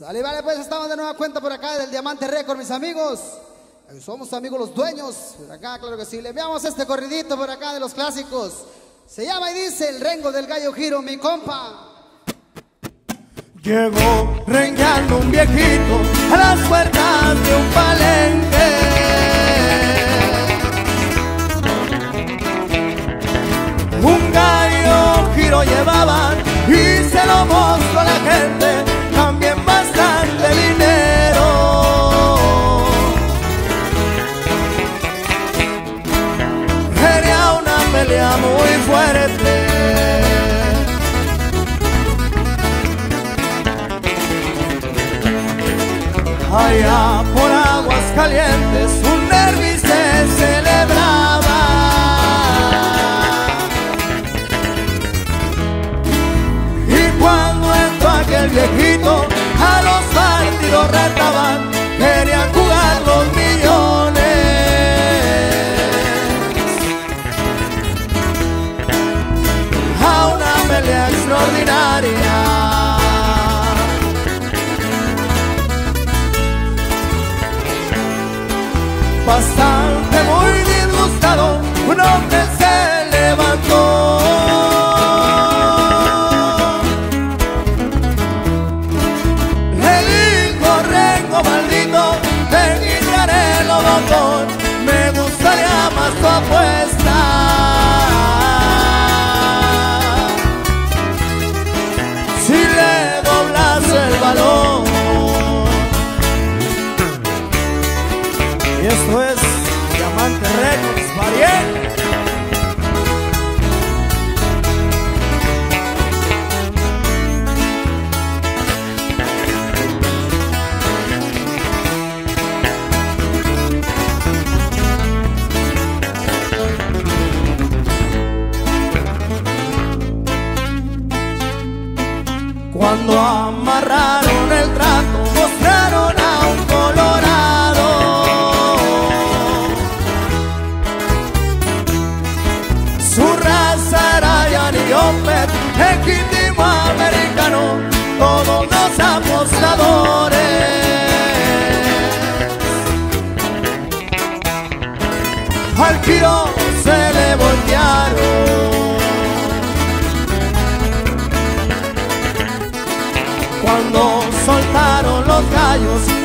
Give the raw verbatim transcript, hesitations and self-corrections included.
Sale, vale, pues estamos de nueva cuenta por acá del Diamante Record, mis amigos. Somos amigos los dueños. Por acá, claro que sí. Le enviamos este corridito por acá de los clásicos. Se llama y dice El Rengo del Gallo Giro, mi compa. Llegó rengueando un viejito a las puertas de un palenque. Un gallo giro llevaban y se lo mostró a la gente, también bastante dinero. Era una pelea muy fuerte. Allá por Aguascalientes un derbi se celebraba. Y cuando entró aquel viejito, a los partidos retaban, querían jugar los millones. A una pelea extraordinaria. Bastante muy disgustado, un hombre se levantó. Le dijo: Rengo maldito, te quitaré lo botón, me gustaría más tu apuesta. Si le doblas el balón. Y esto es Diamante Records, Mariel. Cuando amarraron el trato, mostraron a un colorado. Su raza era Yanni Hombre, legítimo americano, todos los apostadores. Al giro se le voltearon. Cuando soltaron los gallos,